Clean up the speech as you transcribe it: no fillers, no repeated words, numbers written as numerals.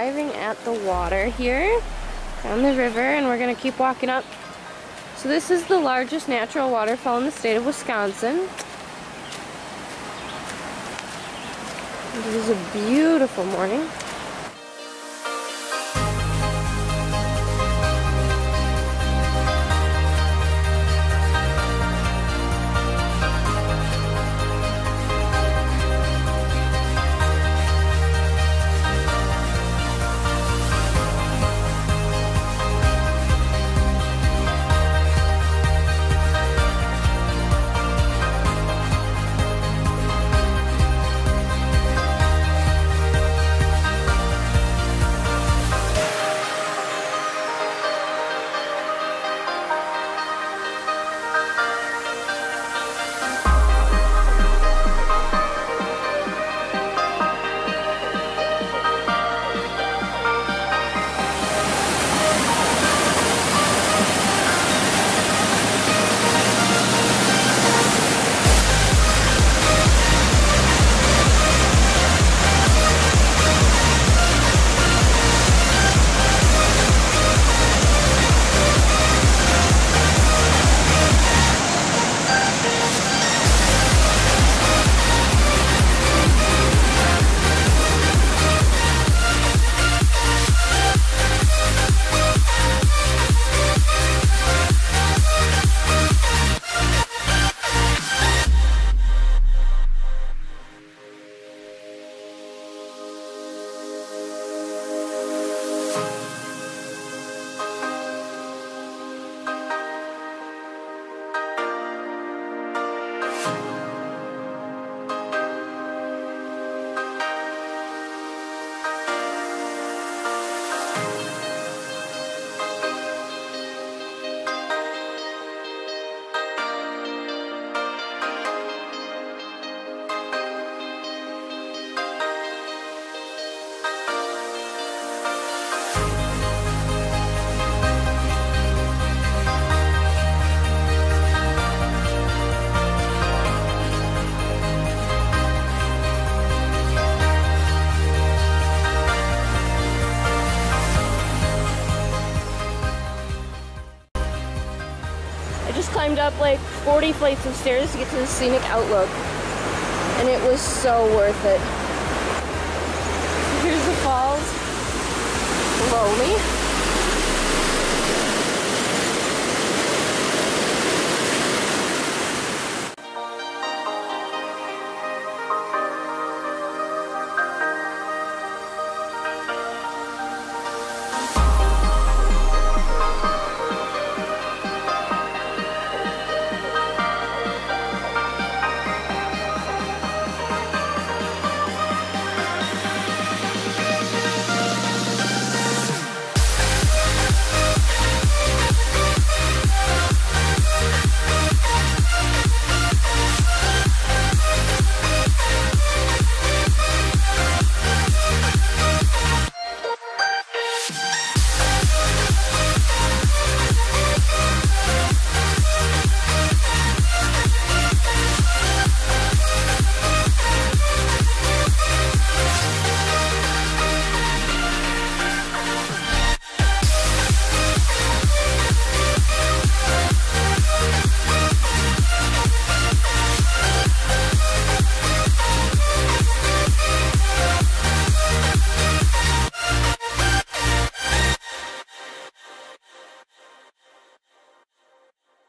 arriving at the water here down the river, and we're going to keep walking up. So this is the largest natural waterfall in the state of Wisconsin. It is a beautiful morning. Climbed up like 40 flights of stairs to get to the scenic outlook, and it was so worth it. Here's the falls below me.